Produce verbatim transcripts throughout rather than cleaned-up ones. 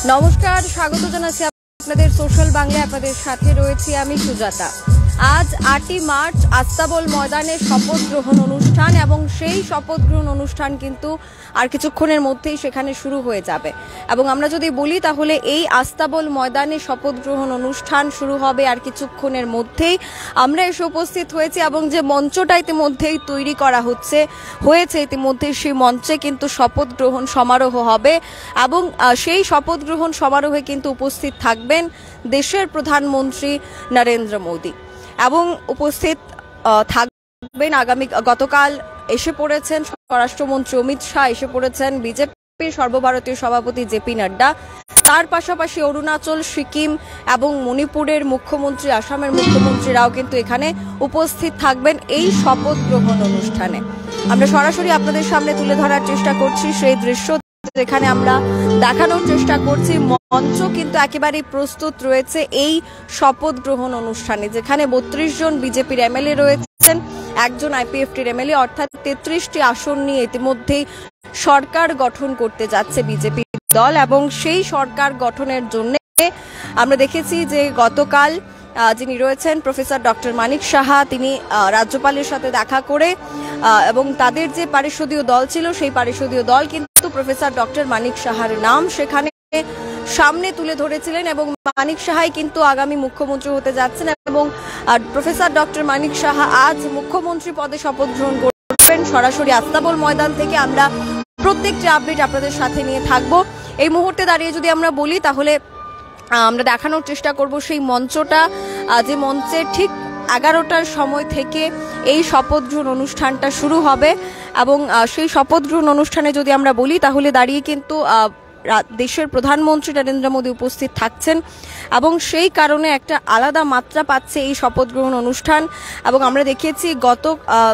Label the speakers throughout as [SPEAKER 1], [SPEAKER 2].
[SPEAKER 1] নমস্কার, স্বাগত জানাচ্ছি আপনাদের সোশ্যাল বাংলায়। আপনাদের সাথে রয়েছি আমি সুজাতা। আজ আটই মার্চ আস্তাবল ময়দানে শপথ গ্রহণ অনুষ্ঠান, এবং সেই শপথ গ্রহণ অনুষ্ঠান কিন্তু আর কিছুক্ষণের মধ্যেই সেখানে শুরু হয়ে যাবে। এবং আমরা যদি বলি তাহলে এই আস্তাবল ময়দানে শপথ গ্রহণ অনুষ্ঠান শুরু হবে আর কিছুক্ষণের মধ্যেই। আমরা এসে উপস্থিত হয়েছি এবং যে মঞ্চটা ইতিমধ্যেই তৈরি করা হচ্ছে হয়েছে ইতিমধ্যে সেই মঞ্চে কিন্তু শপথ গ্রহণ সমারোহ হবে, এবং সেই শপথ গ্রহণ সমারোহে কিন্তু উপস্থিত থাকবেন দেশের প্রধানমন্ত্রী নরেন্দ্র মোদী, এবং উপস্থিত থাকবেন আগামী গতকাল এসে পড়েছেন স্বরাষ্ট্রমন্ত্রী অমিত শাহ, এসে পড়েছেন বিজেপির সর্বভারতীয় সভাপতি জেপি নাড্ডা। তার পাশাপাশি অরুণাচল, সিকিম এবং মণিপুরের মুখ্যমন্ত্রী, আসামের মুখ্যমন্ত্রীরাও কিন্তু এখানে উপস্থিত থাকবেন এই শপথ গ্রহণ অনুষ্ঠানে। আমরা সরাসরি আপনাদের সামনে তুলে ধরার চেষ্টা করছি সেই দৃশ্য, যেখানে আমরা দেখানোর চেষ্টা করছি মঞ্চ কিন্তু একেবারেই প্রস্তুত রয়েছে এই শপথ গ্রহণ অনুষ্ঠানে, যেখানে বত্রিশ জন বিজেপির এমএলএ রয়েছেন, একজন আইপিএফটির এমএলএ, অর্থাৎ তেত্রিশটি আসন নিয়ে ইতিমধ্যেই সরকার গঠন করতে যাচ্ছে বিজেপি দল। এবং সেই সরকার গঠনের জন্য আমরা দেখেছি যে গতকাল যিনি রয়েছেন প্রফেসর ডক্টর মানিক সাহা, তিনি রাজ্যপালের সাথে দেখা করে এবং তাদের যে পারিষদীয় দল ছিল সেই পারিষদীয় দল কিন্তু প্রফেসর ডক্টর মানিক সাহার নাম সেখানে সামনে তুলে ধরেছিলেন, এবং মানিক সাহাই কিন্তু আগামী মুখ্যমন্ত্রী হতে যাচ্ছেন। এবং প্রফেসর ডক্টর মানিক সাহা আজ মুখ্যমন্ত্রী পদে শপথ গ্রহণ করবেন। সরাসরি আস্তাবল ময়দান থেকে আমরা প্রত্যেকটি আপডেট আপনাদের সাথে নিয়ে থাকবো। এই মুহূর্তে দাঁড়িয়ে যদি আমরা বলি তাহলে আমরা দেখানোর চেষ্টা করব সেই মঞ্চটা, যে মঞ্চে ঠিক এগারোটার সময় থেকে এই শপথ গ্রহণ অনুষ্ঠানটা শুরু হবে। এবং সেই শপথ গ্রহণ অনুষ্ঠানে যদি আমরা বলি তাহলে দাঁড়িয়ে কিন্তু দেশের প্রধানমন্ত্রী নরেন্দ্র মোদী উপস্থিত থাকছেন, এবং সেই কারণে একটা আলাদা মাত্রা পাচ্ছে এই শপথ গ্রহণ অনুষ্ঠান। এবং আমরা দেখেছি গত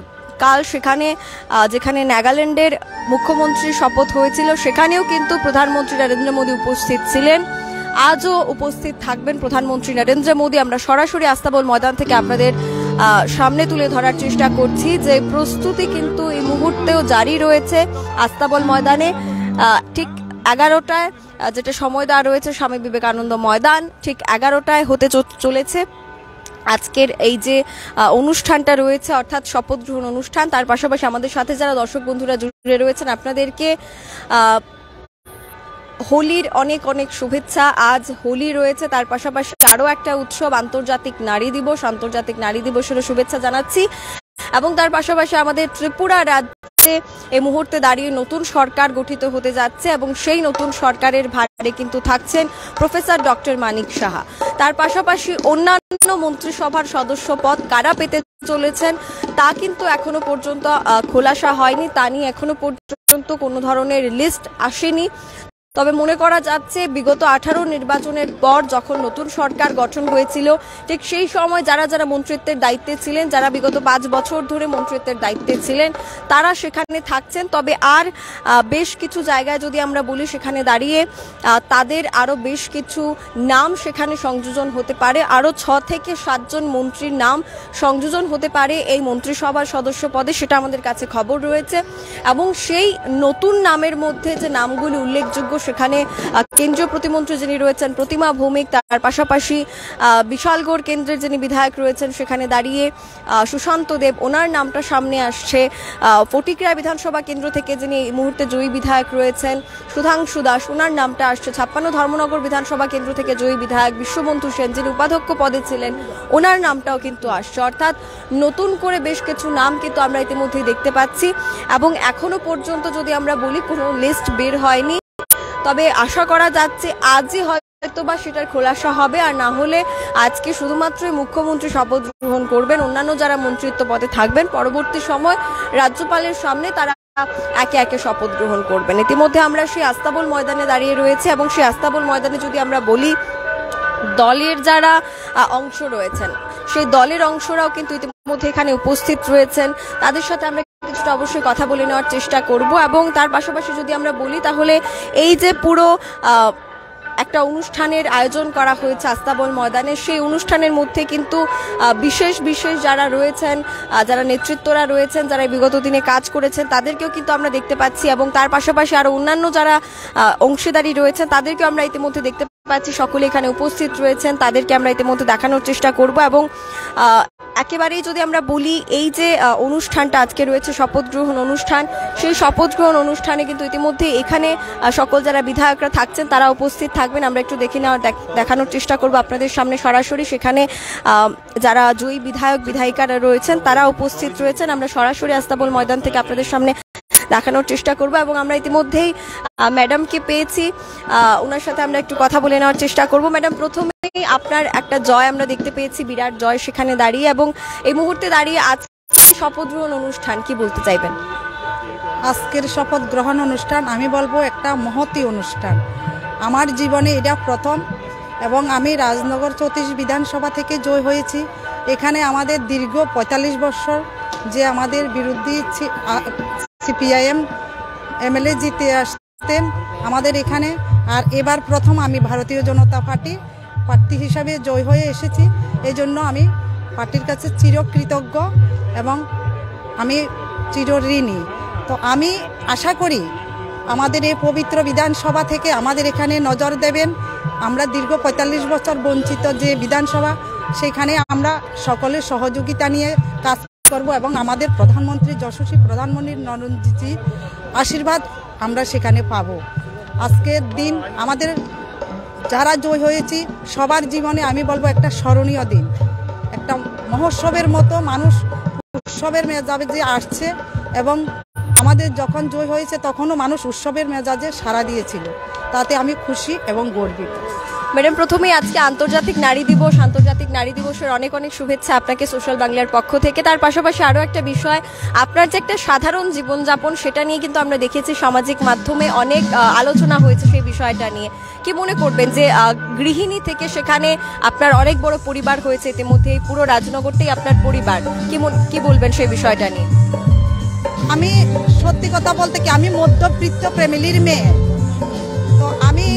[SPEAKER 1] কাল সেখানে যেখানে নাগাল্যান্ডের মুখ্যমন্ত্রীর শপথ হয়েছিল সেখানেও কিন্তু প্রধানমন্ত্রী নরেন্দ্র মোদী উপস্থিত ছিলেন। আজও উপস্থিত থাকবেন প্রধানমন্ত্রী নরেন্দ্র মোদী। আমরা সরাসরি আস্তাবল ময়দান থেকে আপনাদের সামনে তুলে ধরার চেষ্টা করছি যে প্রস্তুতি কিন্তু এই মুহূর্তেও জারি রয়েছে আস্তাবল ময়দানে। ঠিক এগারোটায় যেটা সময় দেওয়া রয়েছে স্বামী বিবেকানন্দ ময়দান, ঠিক এগারোটায় হতে চলেছে আজকের এই যে অনুষ্ঠানটা রয়েছে, অর্থাৎ শপথ গ্রহণ অনুষ্ঠান। তার পাশাপাশি আমাদের সাথে যারা দর্শক বন্ধুরা জুড়ে রয়েছেন আপনাদেরকে হোলির অনেক অনেক শুভেচ্ছা। আজ হোলি রয়েছে, তার পাশাপাশি আরও একটা উৎসব আন্তর্জাতিক নারী দিবস, আন্তর্জাতিক নারী দিবসেরও শুভেচ্ছা জানাচ্ছি। এবং তার পাশাপাশি আমাদের ত্রিপুরা রাজ্যে এই মুহূর্তে দাঁড়িয়ে নতুন সরকার গঠিত হতে যাচ্ছে, এবং সেই নতুন সরকারের ভারে কিন্তু থাকছেন প্রফেসর ডক্টর মানিক সাহা। তার পাশাপাশি অন্যান্য মন্ত্রিসভার সদস্য পদ কারা পেতে চলেছেন তা কিন্তু এখনো পর্যন্ত খোলাসা হয়নি, তা নিয়ে এখনো পর্যন্ত কোনো ধরনের লিস্ট আসেনি। তবে মনে করা যাচ্ছে বিগত আঠারো নির্বাচনের পর যখন নতুন সরকার গঠন হয়েছিল ঠিক সেই সময় যারা যারা মন্ত্রিত্বের দায়িত্বে ছিলেন, যারা বিগত পাঁচ বছর ধরে মন্ত্রিত্বের দায়িত্বে ছিলেন, তারা সেখানে থাকছেন। তবে আর বেশ কিছু জায়গায় যদি আমরা বলি সেখানে দাঁড়িয়ে তাদের আরও বেশ কিছু নাম সেখানে সংযোজন হতে পারে, আরও ছ থেকে সাতজন মন্ত্রীর নাম সংযোজন হতে পারে এই মন্ত্রিসভার সদস্য পদে, সেটা আমাদের কাছে খবর রয়েছে। এবং সেই নতুন নামের মধ্যে যে নামগুলি উল্লেখযোগ্য সেখানে কেন্দ্রীয় প্রতিমন্ত্রী যিনি রয়েছেন প্রতিমা ভৌমিক, তার পাশাপাশি বিশালগড় কেন্দ্রের যিনি বিধায়ক রয়েছেন সেখানে দাঁড়িয়ে সুশান্ত দেব, ওনার নামটা সামনে আসছে। ফটিকরা বিধানসভা কেন্দ্র থেকে যিনি এই মুহূর্তে জয়ী বিধায়ক রয়েছেন সুধাংশু দাস, ওনার নামটা আসছে। ছাপ্পান্ন ধর্মনগর বিধানসভা কেন্দ্র থেকে জয়ী বিধায়ক বিশ্ববন্ধু সেন যিনি উপাধ্যক্ষ পদে ছিলেন, ওনার নামটাও কিন্তু আসছে। অর্থাৎ নতুন করে বেশ কিছু নাম কিন্তু আমরা ইতিমধ্যেই দেখতে পাচ্ছি, এবং এখনো পর্যন্ত যদি আমরা বলি কোনো লিস্ট বের হয়নি। তবে আশা করা যাচ্ছে আজই হয়তো বা সেটার খোলাসা হবে, আর না হলে আজকে শুধুমাত্রই মুখ্যমন্ত্রী শপথ গ্রহণ করবেন। অন্যান্য যারা মন্ত্রিত্ব পদে থাকবেন পরবর্তী সময় রাজ্যপালের সামনে তারা একে একে শপথ গ্রহণ করবেন। ইতিমধ্যে আমরা সেই আস্তাবল ময়দানে দাঁড়িয়ে রয়েছে, এবং সেই আস্তাবল ময়দানে যদি আমরা বলি দলের যারা অংশ রয়েছেন সেই দলের অংশরাও কিন্তু ইতিমধ্যে এখানে উপস্থিত রয়েছেন, তাদের সাথে আমরা কিছুটা অবশ্যই কথা বলে নেওয়ার চেষ্টা করব। এবং তার পাশাপাশি যদি আমরা বলি তাহলে এই যে পুরো একটা অনুষ্ঠানের আয়োজন করা হয়েছে আস্তাবল ময়দানে। সেই অনুষ্ঠানের মধ্যে কিন্তু বিশেষ বিশেষ যারা রয়েছেন, যারা নেতৃত্বরা রয়েছেন, যারা বিগত দিনে কাজ করেছেন তাদেরকেও কিন্তু আমরা দেখতে পাচ্ছি এবং তার পাশাপাশি আরো অন্যান্য যারা অংশীদারি রয়েছেন তাদেরকেও আমরা ইতিমধ্যে দেখতে পাচ্ছি। সকলে এখানে উপস্থিত রয়েছেন, তাদেরকে আমরা ইতিমধ্যে দেখানোর চেষ্টা করব। এবং একেবারেই যদি আমরা বলি, এই যে অনুষ্ঠানটা আজকে রয়েছে শপথ গ্রহণ অনুষ্ঠান, সেই শপথ গ্রহণ অনুষ্ঠানে কিন্তু ইতিমধ্যে এখানে সকল যারা বিধায়করা থাকছেন তারা উপস্থিত থাকবেন। আমরা একটু দেখে নেওয়ার দেখানোর চেষ্টা করব আপনাদের সামনে সরাসরি। সেখানে যারা জয়ী বিধায়ক বিধায়িকারা রয়েছেন তারা উপস্থিত রয়েছেন। আমরা সরাসরি আস্তাবল ময়দান থেকে আপনাদের সামনে দেখানোর চেষ্টা করব এবং আমরা ইতিমধ্যেই ম্যাডামকে পেয়েছি, ওনার সাথে আমরা একটু কথা বলে নেওয়ার চেষ্টা করব। ম্যাডাম, প্রথমেই আপনার একটা জয় আমরা দেখতে পেয়েছি, বিরাট জয় সেখানে দাঁড়িয়ে, এবং এই মুহূর্তে দাঁড়িয়ে আজকে শপথ গ্রহণ অনুষ্ঠান কি বলতে চাইবেন?
[SPEAKER 2] আজকের শপথ গ্রহণ অনুষ্ঠান আমি বলবো একটা মহতী অনুষ্ঠান। আমার জীবনে এটা প্রথম, এবং আমি রাজনগর চৌত্রিশ বিধানসভা থেকে জয় হয়েছি। এখানে আমাদের দীর্ঘ পঁয়তাল্লিশ বছর যে আমাদের বিরোধী সিপিআইএম এমএলএ জিতে আসতেন আমাদের এখানে, আর এবার প্রথম আমি ভারতীয় জনতা পার্টি প্রার্থী হিসাবে জয় হয়ে এসেছি। এই জন্য আমি পার্টির কাছে চিরকৃতজ্ঞ এবং আমি চিরঋণী। তো আমি আশা করি আমাদের এই পবিত্র বিধানসভা থেকে আমাদের এখানে নজর দেবেন। আমরা দীর্ঘ পঁয়তাল্লিশ বছর বঞ্চিত যে বিধানসভা, সেখানে আমরা সকলের সহযোগিতা নিয়ে কাজ করব এবং আমাদের প্রধানমন্ত্রী যশস্বী প্রধানমন্ত্রী নরেন্দ্রজি আশীর্বাদ আমরা সেখানে পাব। আজকের দিন আমাদের যারা জয় হয়েছি সবার জীবনে আমি বলবো একটা স্মরণীয় দিন, একটা মহোৎসবের মতো মানুষ উৎসবের মেজাজে আসছে, এবং আমাদের যখন জয় হয়েছে তখনও মানুষ উৎসবের মেজাজে সাড়া দিয়েছিল। তাতে আমি খুশি এবং গর্বিত।
[SPEAKER 1] ম্যাডাম, প্রথমেই আজকে আন্তর্জাতিক নারী দিবস, আন্তর্জাতিক নারী দিবসের অনেক অনেক শুভেচ্ছা আপনাকে সোশ্যাল বাংলার পক্ষ থেকে। তার পাশাপাশি আরও একটা বিষয়, আপনার যে একটা সাধারণ জীবনযাপন সেটা নিয়ে কিন্তু আমরা দেখেছি সামাজিক মাধ্যমে অনেক আলোচনা হয়েছে সেই বিষয়টা নিয়ে। কি মনে করবেন যে গৃহিণী থেকে সেখানে আপনার অনেক বড় পরিবার হয়েছে ইতিমধ্যে, এই পুরো রাজনগরটাই আপনার পরিবার, কি কি বলবেন সেই বিষয়টা নিয়ে?
[SPEAKER 2] আমি সত্যি কথা বলতে কি, আমি মধ্যবিত্ত ফ্যামিলির মেয়ে। তো আমি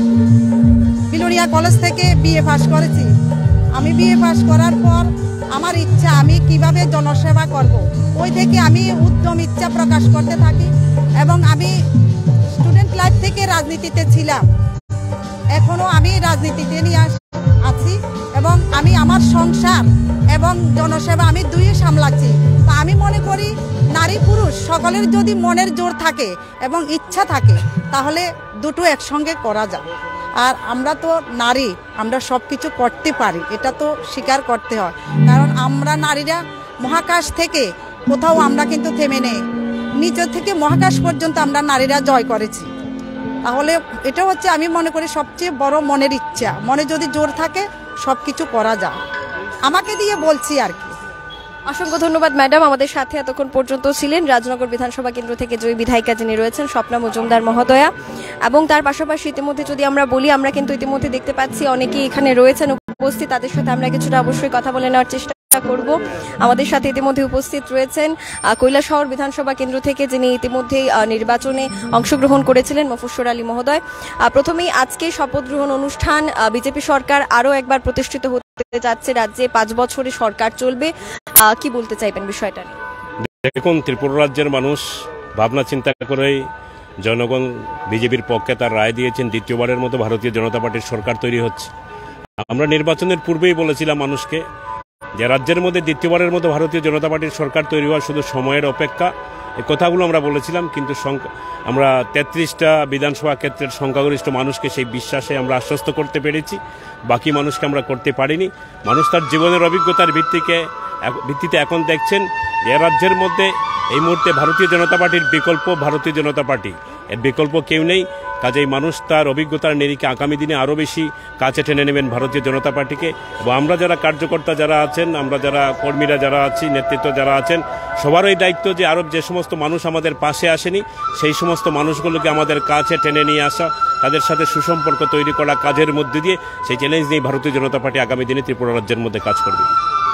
[SPEAKER 2] বিলোনিয়া কলেজ থেকে বিএ পাস করেছি। আমি বিএ পাস করার পর আমার ইচ্ছা আমি কিভাবে জনসেবা করব, ওই থেকে আমি উদ্যম ইচ্ছা প্রকাশ করতে থাকি, এবং আমি স্টুডেন্ট লাইফ থেকে রাজনীতিতে ছিলাম, এখনো আমি রাজনীতিতে নিয়ে আছি, এবং আমি আমার সংসার এবং জনসেবা আমি দুই সামলাচ্ছি। তা আমি মনে করি নারী পুরুষ সকলের যদি মনের জোর থাকে এবং ইচ্ছা থাকে তাহলে দুটো একসঙ্গে করা যায়। আর আমরা তো নারী, আমরা সব কিছু করতে পারি, এটা তো স্বীকার করতে হয়। কারণ আমরা নারীরা মহাকাশ থেকে কোথাও আমরা কিন্তু থেমে নেই, নিচে থেকে মহাকাশ পর্যন্ত আমরা নারীরা জয় করেছি। তাহলে এটা হচ্ছে আমি মনে করি সবচেয়ে বড় মনের ইচ্ছা, মনে যদি জোর থাকে সব কিছু করা যায়। আমাকে দিয়ে বলছি আর কি।
[SPEAKER 1] অসংখ্য ধন্যবাদ ম্যাডাম, আমাদের সাথে এতক্ষণ পর্যন্ত ছিলেন রাজনগর বিধানসভা কেন্দ্র থেকে জয়ী বিধায়িকা যিনি রয়েছেন স্বপ্না মজুমদার মহোদয়া। এবং তার পাশাপাশি ইতিমধ্যে যদি আমরা বলি, আমরা কিন্তু ইতিমধ্যে দেখতে পাচ্ছি অনেকেই এখানে রয়েছেন উপস্থিত, তাদের সাথে আমরা কিছুটা অবশ্যই কথা বলে নেওয়ার চেষ্টা করব। আমাদের সাথে ইতিমধ্যে উপস্থিত রয়েছেন কৈলাসহর বিধানসভা কেন্দ্র থেকে যিনি ইতিমধ্যেই নির্বাচনে অংশগ্রহণ করেছিলেন মফস্বর আলী মহোদয়। প্রথমেই আজকে শপথ গ্রহণ অনুষ্ঠান, বিজেপি সরকার আরো একবার প্রতিষ্ঠিত হতে যাচ্ছে, রাজ্যে পাঁচ বছরের সরকার চলবে, কি বলতে চাইবেন বিষয়টা?
[SPEAKER 3] দেখুন, ত্রিপুরা রাজ্যের মানুষ ভাবনা চিন্তা করেই জনগণ বিজেপির পক্ষে তার রায় দিয়েছেন। দ্বিতীয়বারের মতো ভারতীয় জনতা পার্টির সরকার তৈরি হচ্ছে। আমরা নির্বাচনের পূর্বেই বলেছিলাম মানুষকে যে রাজ্যের মধ্যে দ্বিতীয়বারের মতো ভারতীয় জনতা পার্টির সরকার তৈরি হওয়া শুধু সময়ের অপেক্ষা। এই কথাগুলো আমরা বলেছিলাম, কিন্তু আমরা তেত্রিশটা বিধানসভা ক্ষেত্রের সংখ্যাগরিষ্ঠ মানুষকে সেই বিশ্বাসে আমরা আশ্বস্ত করতে পেরেছি, বাকি মানুষকে আমরা করতে পারিনি। মানুষ তার জীবনের অভিজ্ঞতার ভিত্তিকে ভিত্তিতে এখন দেখছেন যে রাজ্যের মধ্যে এই মুহূর্তে ভারতীয় জনতা পার্টির বিকল্প ভারতীয় জনতা পার্টি, এর বিকল্প কেউ নেই। কাজেই মানুষ তার অভিজ্ঞতার নিরিখে আগামী দিনে আরও বেশি কাছে টেনে নেবেন ভারতীয় জনতা পার্টিকে। এবং আমরা যারা কার্যকর্তা যারা আছেন, আমরা যারা কর্মীরা যারা আছি, নেতৃত্ব যারা আছেন, সবারই দায়িত্ব যে আরও যে সমস্ত মানুষ আমাদের পাশে আসেনি সেই সমস্ত মানুষগুলোকে আমাদের কাছে টেনে নিয়ে আসা, তাদের সাথে সুসম্পর্ক তৈরি করা, কাজের মধ্যে দিয়ে সেই চ্যালেঞ্জ নিয়ে ভারতীয় জনতা পার্টি আগামী দিনে ত্রিপুরা রাজ্যের মধ্যে কাজ করবে।
[SPEAKER 1] এবং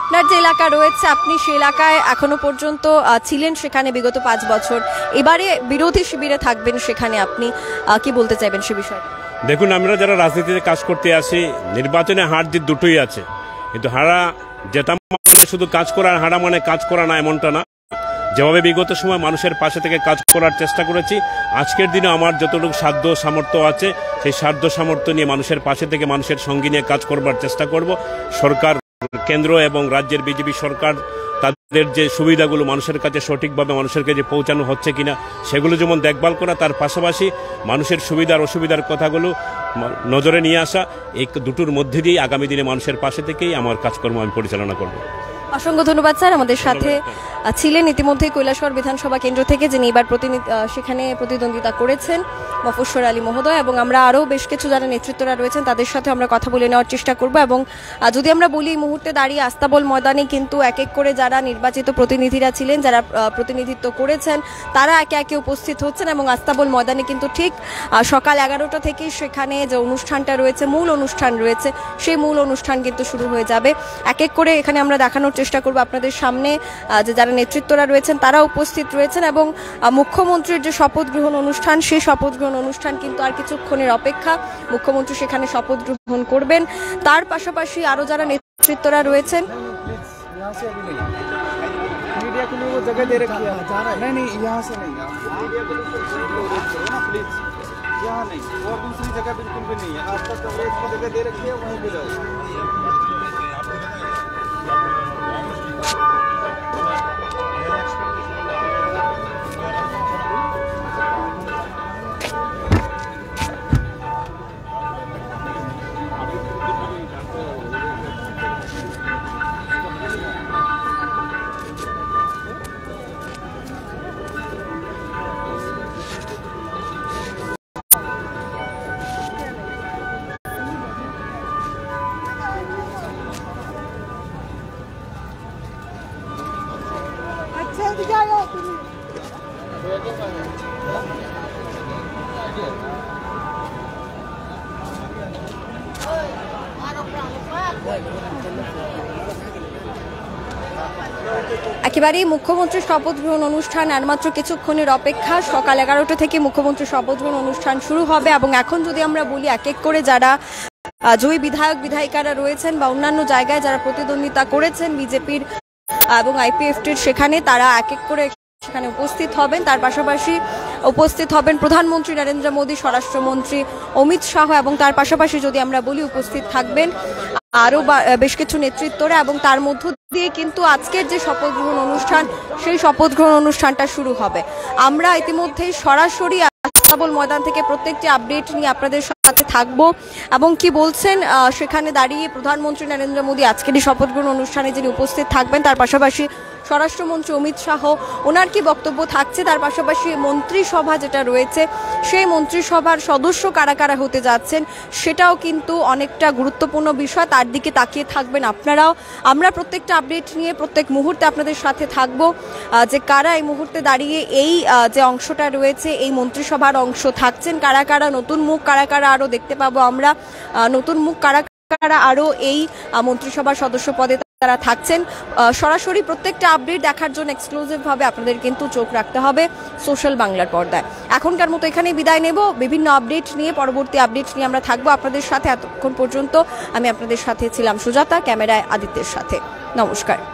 [SPEAKER 1] আপনার যে এলাকা রয়েছে আপনি সে এলাকায় এখনো পর্যন্ত আহ, ছিলেন সেখানে বিগত পাঁচ বছর, এবারে বিরোধী শিবিরে থাকবেন সেখানে, আপনি আহ, কি বলতে চাইবেন সে বিষয়ে?
[SPEAKER 3] দেখুন, আমরা যারা রাজনীতিতে কাজ করতে আসি, নির্বাচনে হার জিত দুটোই আছে, কিন্তু হারা জেতা মানে শুধু কাজ করা, হারা মানে কাজ করা না, এমনটা না। যেভাবে বিগত সময় মানুষের পাশে থেকে কাজ করার চেষ্টা করেছি, আজকের দিনে আমার যতটুকু সাধ্য সামর্থ্য আছে সেই সাধ্য সামর্থ্য নিয়ে মানুষের পাশে থেকে মানুষের সঙ্গে নিয়ে কাজ করবার চেষ্টা করব। সরকার, কেন্দ্র এবং রাজ্যের বিজেপি সরকার তাদের যে সুবিধাগুলো মানুষের কাছে সঠিকভাবে মানুষের কাছে পৌঁছানো হচ্ছে কিনা সেগুলো যেমন দেখভাল করা, তার পাশাপাশি মানুষের সুবিধার অসুবিধার কথাগুলো নজরে নিয়ে আসা, এই দুটোর মধ্যে দিয়েই আগামী দিনে মানুষের পাশে থেকেই আমার কাজকর্ম আমি পরিচালনা করব।
[SPEAKER 1] অসংখ্য ধন্যবাদ স্যার। আমাদের সাথে ছিলেন ইতিমধ্যেই কৈলাসহর বিধানসভা কেন্দ্র থেকে যিনি এবার প্রতিনিধি সেখানে প্রতিদ্বন্দ্বিতা করেছেন, মফস্বর আলী মহোদয়, এবং আমরা আরও বেশ কিছু যারা নেতৃত্বরা রয়েছেন তাদের সাথে আমরা কথা বলে নেওয়ার চেষ্টা করব। এবং যদি আমরা বলি এই মুহূর্তে দাঁড়িয়ে আস্তাবল ময়দানে কিন্তু এক এক করে যারা নির্বাচিত প্রতিনিধিরা ছিলেন, যারা প্রতিনিধিত্ব করেছেন, তারা একে একে উপস্থিত হচ্ছেন এবং আস্তাবল ময়দানে কিন্তু ঠিক সকাল এগারোটা থেকেই সেখানে যে অনুষ্ঠানটা রয়েছে, মূল অনুষ্ঠান রয়েছে, সেই মূল অনুষ্ঠান কিন্তু শুরু হয়ে যাবে। এক এক করে এখানে আমরা দেখানোর চেষ্টা করব আপনাদের সামনে যে যারা নেতৃত্বরা রয়েছেন তারা উপস্থিত রয়েছেন, এবং মুখ্যমন্ত্রীর যে শপথ গ্রহণ অনুষ্ঠান, সেই শপথ গ্রহণ অনুষ্ঠান কিন্তু আর কিছুক্ষণের অপেক্ষা। মুখ্যমন্ত্রী সেখানে শপথ গ্রহণ করবেন। তার পাশাপাশি আরো যারা নেতৃত্বরা রয়েছেন,
[SPEAKER 4] मीडिया के लिए वो जगह दे रखी है, नहीं नहीं यहाँ से नहीं, प्लीज यहाँ नहीं, वो दूसरी जगह बिल्कुल भी नहीं है, आपका कवरेज की जगह दे रखी है, वहीं पे जाओ।
[SPEAKER 1] একেবারেই মুখ্যমন্ত্রীর শপথ গ্রহণ অনুষ্ঠান আর মাত্র কিছুক্ষণের অপেক্ষা। সকাল এগারোটা থেকে মুখ্যমন্ত্রীর শপথ গ্রহণ অনুষ্ঠান শুরু হবে এবং এখন যদি আমরা বলি এক এক করে যারা জয়ী বিধায়ক বিধায়িকারা রয়েছেন বা অন্যান্য জায়গায় যারা প্রতিদ্বন্দ্বিতা করেছেন বিজেপির এবং আইপিএফটির, সেখানে তারা এক এক করে সেখানে উপস্থিত হবেন। তার পাশাপাশি উপস্থিত হবেন প্রধানমন্ত্রী নরেন্দ্র মোদী, স্বরাষ্ট্রমন্ত্রী অমিত শাহ, এবং তার পাশাপাশি যদি আমরা বলি উপস্থিত থাকবেন আরও বেশ কিছু নেতৃত্বরা, এবং তার মধ্য দিয়ে কিন্তু আজকের যে শপথ গ্রহণ অনুষ্ঠান সেই শপথ গ্রহণ অনুষ্ঠানটা শুরু হবে। আমরা ইতিমধ্যেই সরাসরি আস্তাবল ময়দান থেকে প্রত্যেকটি আপডেট নিয়ে আপনাদের সাথে থাকবো এবং কি বলছেন সেখানে দাঁড়িয়ে প্রধানমন্ত্রী নরেন্দ্র মোদী আজকের এই শপথ গ্রহণ অনুষ্ঠানে যিনি উপস্থিত থাকবেন, তার পাশাপাশি স্বরাষ্ট্রমন্ত্রী অমিত শাহ ওনার কি বক্তব্য থাকছে, তার পাশাপাশি মন্ত্রিসভা যেটা রয়েছে সেই মন্ত্রিসভার সদস্য কারা কারা হতে যাচ্ছেন সেটাও কিন্তু অনেকটা গুরুত্বপূর্ণ বিষয়। তার দিকে তাকিয়ে থাকবেন আপনারাও। আমরা প্রত্যেকটা আপডেট নিয়ে প্রত্যেক মুহূর্তে আপনাদের সাথে থাকব, যে কারা এই মুহূর্তে দাঁড়িয়ে এই যে অংশটা রয়েছে এই মন্ত্রিসভার অংশ থাকছেন, কারা কারা নতুন মুখ, কারা কারা আরও দেখতে পাবো আমরা নতুন মুখ, কারা কারা আরও এই মন্ত্রিসভার সদস্য পদে তারা থাকছেন। সরাসরি প্রত্যেকটা আপডেট দেখার জন্য এক্সক্লুসিভ ভাবে আপনাদের কিন্তু চোখ রাখতে হবে সোশ্যাল বাংলার পর্দায়। এখনকার মতো এখানে বিদায় নেব। বিভিন্ন আপডেট নিয়ে পরবর্তী আপডেট নিয়ে আমরা থাকবো আপনাদের সাথে। এতক্ষণ পর্যন্ত আমি আপনাদের সাথে ছিলাম সুজাতা, ক্যামেরায় আদিত্যের সাথে। নমস্কার।